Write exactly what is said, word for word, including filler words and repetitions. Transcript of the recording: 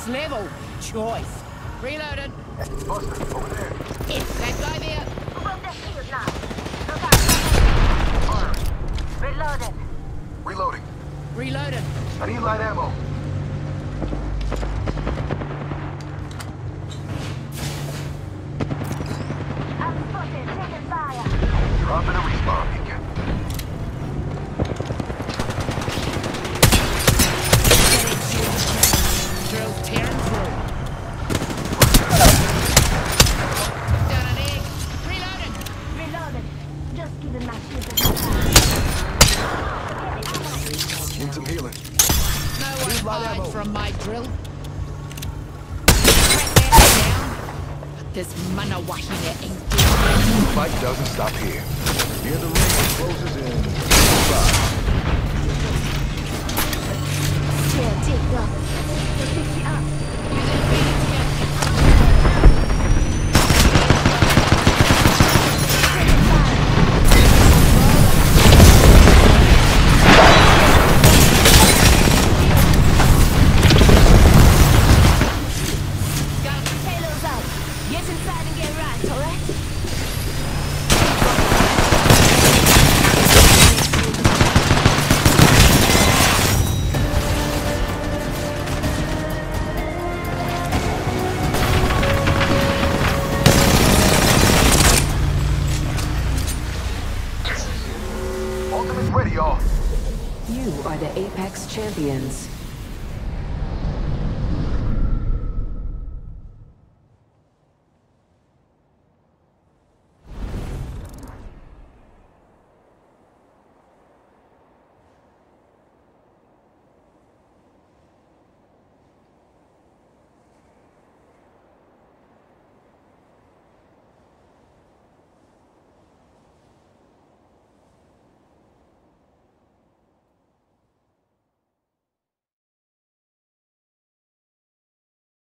level. Choice. Reloaded. Buster, over there. It's that guy there. Move up the shield now. Look out. Fire. Reloaded. Reloading. Reloaded. I need light ammo. I'm spotted. Taking fire. Dropping a respawn beacon. Drill tearing through. Down an egg. Reloaded. Reloaded. Just giving my shield a Need some healing. No one Need light hide ammo. from my drill. Crack that down. But this Manawahine ain't doing The fight doesn't stop here. Near the ring closes in five. Yeah, take off. Let's pick you up. Halo's out. Get inside and get right, alright? Ultimate's ready, y'all. You are the Apex Champions.